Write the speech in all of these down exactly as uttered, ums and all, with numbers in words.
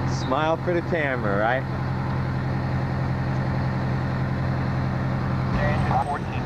Smile for the camera, right? fourteen.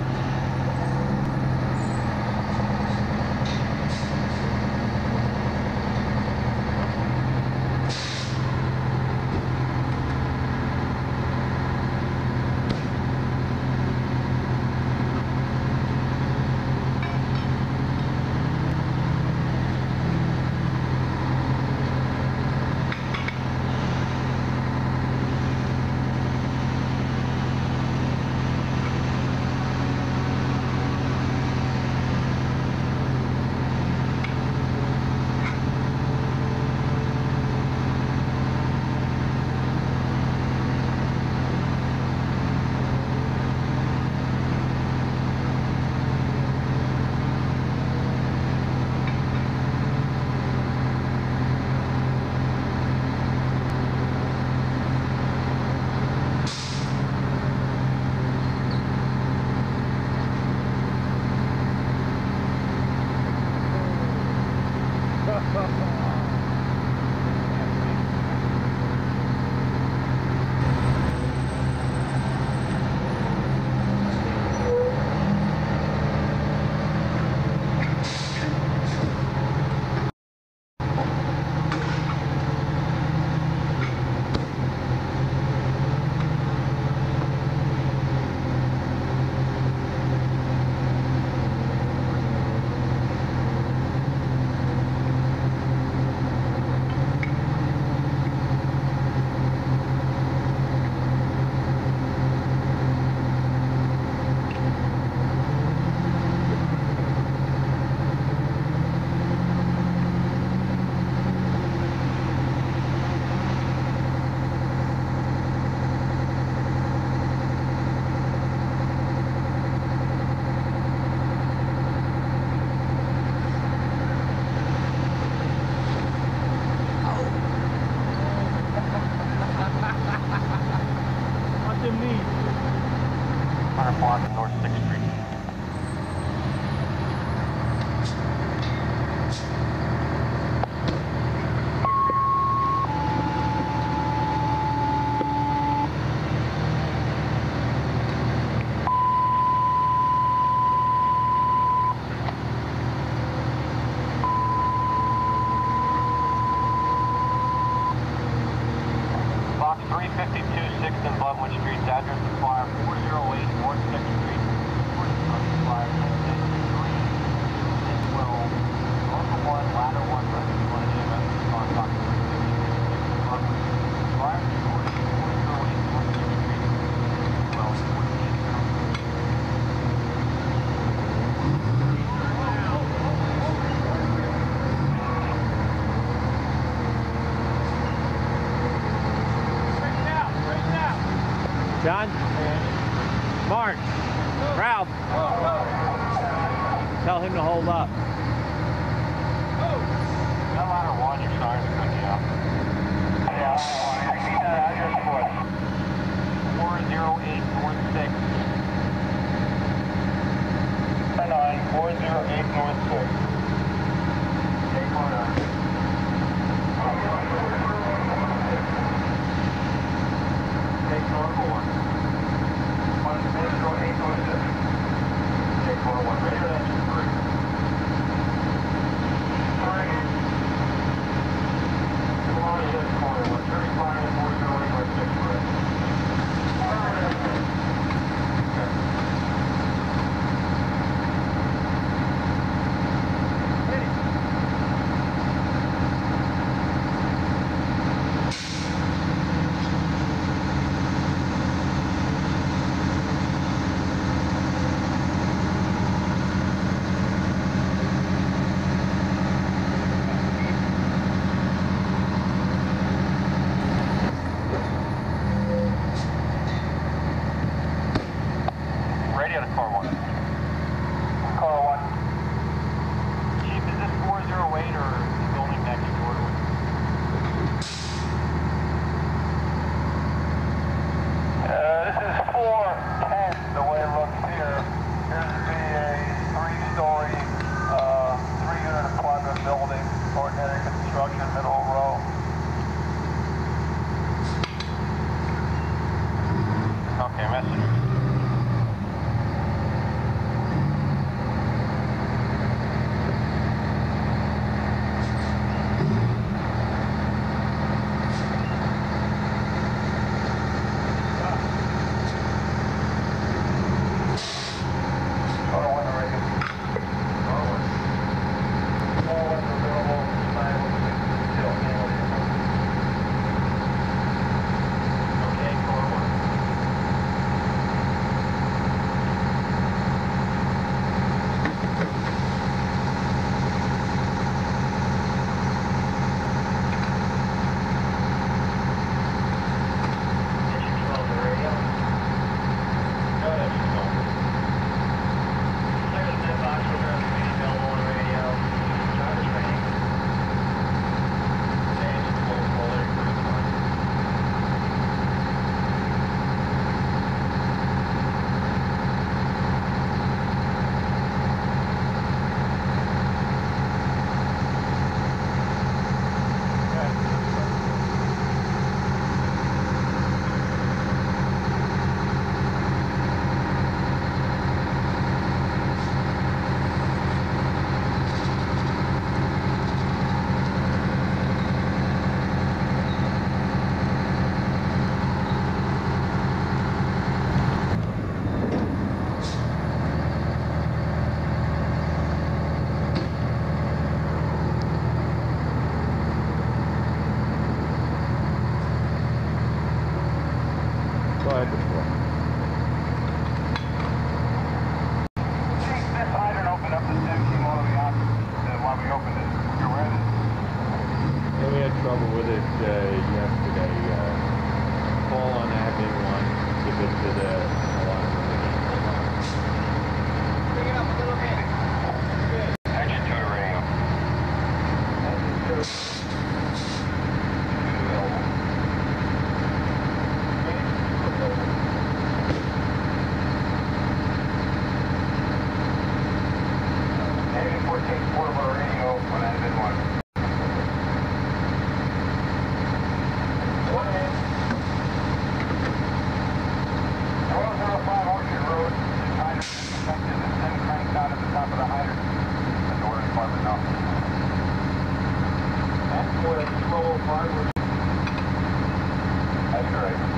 Block of North sixth Street. Box three fifty-two, sixth and Bloodwood Streets, address to fire four oh eight North sixth Street. Fire three and twelve. Local one, ladder one, rescue one, E M S response box three fifty-two, fire four oh eight North sixth Street, twelve fourteen. John? Mark? Ralph? Tell him to hold up. That ladder one, you're starting to cook you up. Yeah, I need that address for it. four oh eight North sixth. nine, four oh eight North sixth. Take one. Take North one. one oh eight North sixth. Take four one. Radio engine three. Alright. Come on, hit the corner. one thirty-five and four oh eight North sixth. trouble with it uh, yesterday. Uh, call on Avenue one, give it to the alarm. Bring it up a little bit. Good. Engine two to radio. Engine two. Negative fourteen, portable radio, one engine one. That's correct.